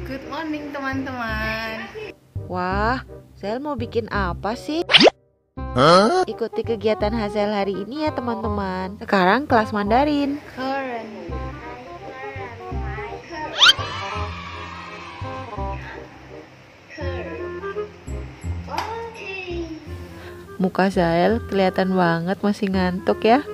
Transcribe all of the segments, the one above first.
Good morning teman-teman. Wah, Zael mau bikin apa sih? Ikuti kegiatan Hazel hari ini ya teman-teman. Sekarang kelas Mandarin. Korean. Muka Zael kelihatan banget masih ngantuk ya.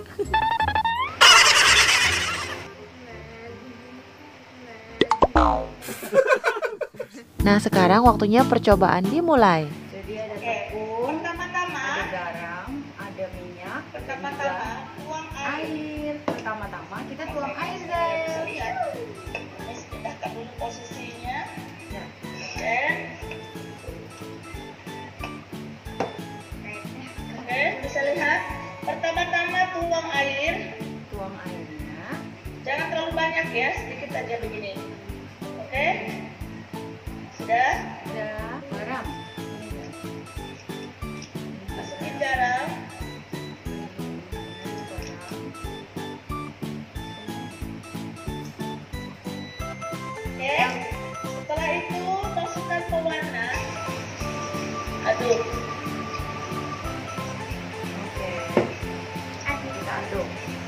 Nah, sekarang waktunya percobaan dimulai. Jadi ada tepung, ada garam, ada minyak, pertama-tama tuang air. Pertama-tama kita tuang air, guys. Terus pindahkan dulu posisinya. Ya. Oke, bisa lihat. Pertama-tama tuang air. Tuang airnya. Jangan terlalu banyak ya, sedikit aja begini. Oke. Sudah? Ada garam. Masukin garam. Oke. Setelah itu masukkan pewarna. Aduk. Oke. Kita aduk.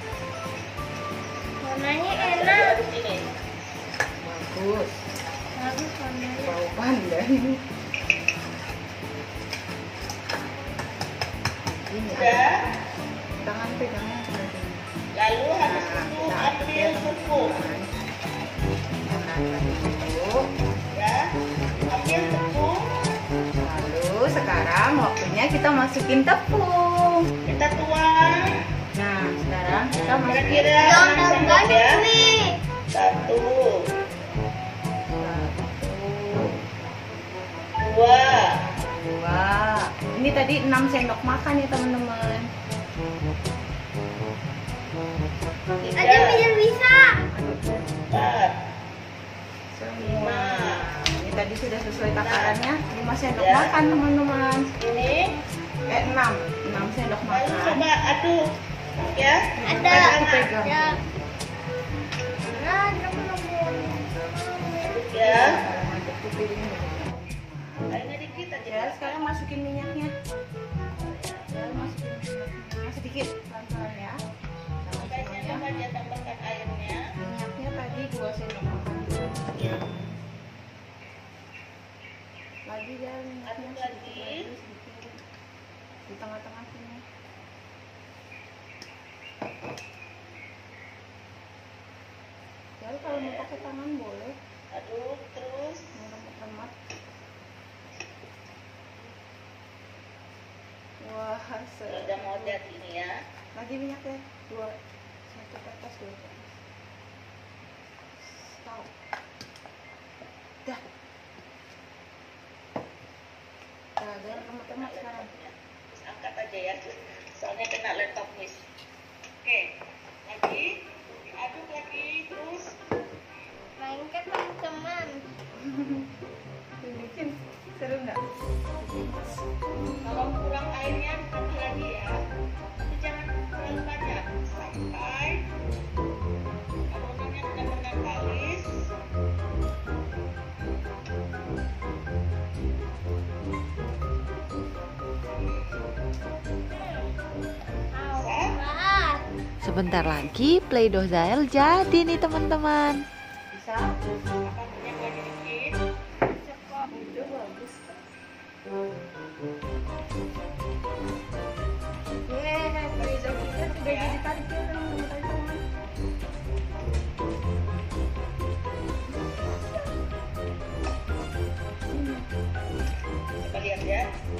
Warnanya Aduk enak. di sini. Bagus. Bagus warnanya. Bau pandan. Ini Sudah. tangan pegangnya seperti ini. Lalu habis Nah, itu kita ambil tepung. Ya, ambil tepung. Lalu sekarang waktunya kita masukin tepung. Kita tuang. Nah, sekarang kita masukin Kira-kira 6 sendok ya. Satu, dua, dua. Ini tadi 6 sendok makan ya teman-teman. tiga, Ada bisa. empat, Semua. Ini tadi sudah sesuai takarannya 5 sendok Ya. makan teman-teman. ini. 6 sendok Lalu makan. coba aduk ya. Ada. Aku pegang. Ada. Ada belum. Aduk ya. Aduk ke piring. Airnya dikit aja. Ya, sekarang masukin minyaknya. Ya, masukin minyaknya sedikit, pelan-pelan ya. Makanya coba dia tambahkan airnya. Minyaknya tadi 2 sendok makan. Ya. Lagi ya minyaknya Aduk sedikit lagi. lagi, sedikit. Di tengah-tengah sini. Ya, kalau mau pakai tangan boleh. Aduk terus. Mau remat-remat. Wah, Udah mau jadi ini ya. lagi minyaknya 2, 1 ke atas, 2 ke atas. Stop. Dah. Jangan remat-remat sekarang. Terus angkat aja ya. Soalnya kena laptop miss. Oke. Lagi. Aduk lagi terus. Mainkan teman-teman. Bikin seru nggak? Kalau kurang airnya tambah lagi ya. Tapi jangan terlalu banyak sampai adonannya benar-benar kalis. Wah. Sebentar lagi Play-Doh Zael jadi nih teman-teman. Bisa? Apa minyak lagi dikit? Udah bagus. Yeay, Riza kita sudah jadi tarik ya teman-teman. Coba lihat ya.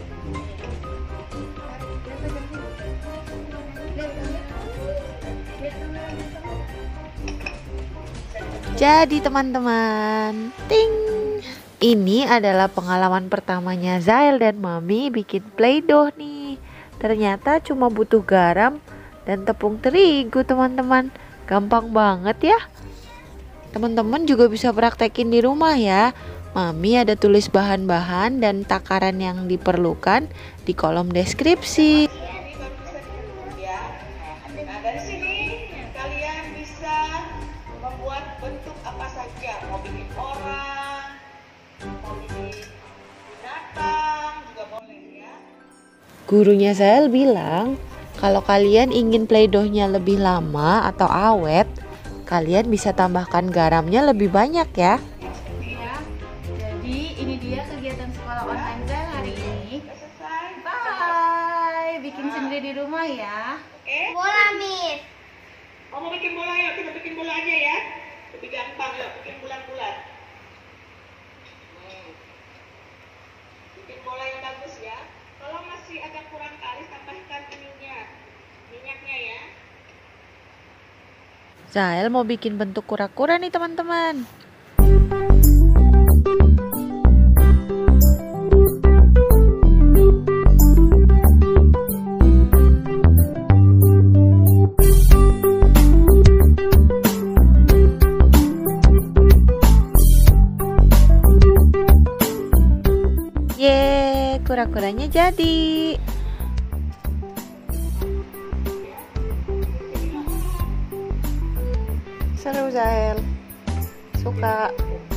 Jadi teman-teman, ting. Ini adalah pengalaman pertamanya Zael dan Mami bikin Play-Doh nih. Ternyata cuma butuh garam dan tepung terigu teman-teman. Gampang banget ya. Teman-teman juga bisa praktekin di rumah ya. Mami ada tulis bahan-bahan dan takaran yang diperlukan di kolom deskripsi. Ini baru bisa dibentuk ya. Nah dari sini kalian bisa membuat bentuk apa saja. Mau bikin orang, Gurunya Zael bilang, kalau kalian ingin playdohnya lebih lama atau awet, kalian bisa tambahkan garamnya lebih banyak ya. Ya, jadi ini dia kegiatan sekolah online Zael hari ini. Bye, bikin sendiri di rumah ya. Oke? Bola, Miss. Kamu bikin bola ya, kita bikin bola aja ya. Lebih gampang ya, bikin bulat-bulat. Bikin bola yang bagus ya. Kalau masih agak kurang kalis, tambahkan minyaknya ya. Zael mau bikin bentuk kura-kura nih teman-teman. Yeay, kura-kuranya jadi. Seru Zael. Suka.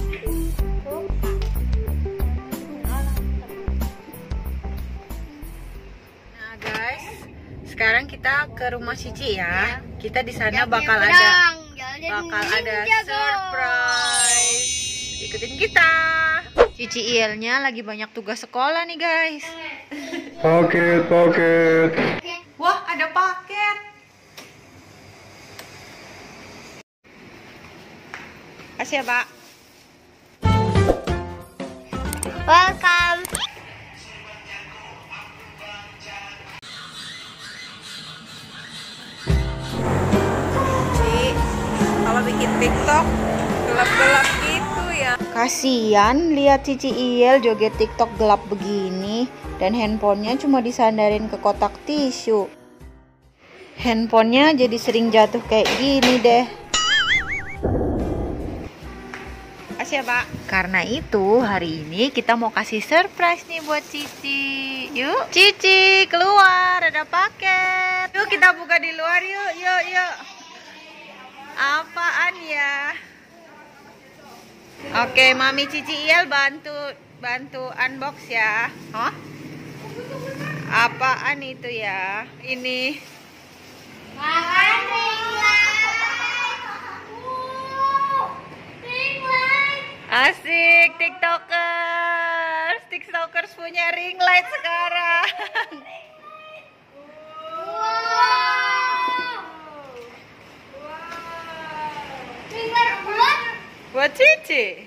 Nah guys, sekarang kita ke rumah Cici ya. Kita di sana bakal ada surprise. Ikutin kita. Cici Ielnya lagi banyak tugas sekolah nih guys. Paket. Wah, ada paket. Kasih ya, Pak. Welcome. Cici, kalau bikin TikTok gelap-gelap gitu ya. Kasian lihat Cici Iel joget TikTok gelap begini dan handphonenya cuma disandarin ke kotak tisu. Handphonenya jadi sering jatuh kayak gini deh. Kasih ya, Pak. Karena itu hari ini kita mau kasih surprise nih buat Cici. Yuk, Cici keluar, ada paket. Yuk kita buka di luar yuk. Apaan ya? Oke, Mami Cici Iel bantu unbox ya. Hah? Apaan itu ya? Ini. Asik, TikTokers punya ring light sekarang. Buat Cici.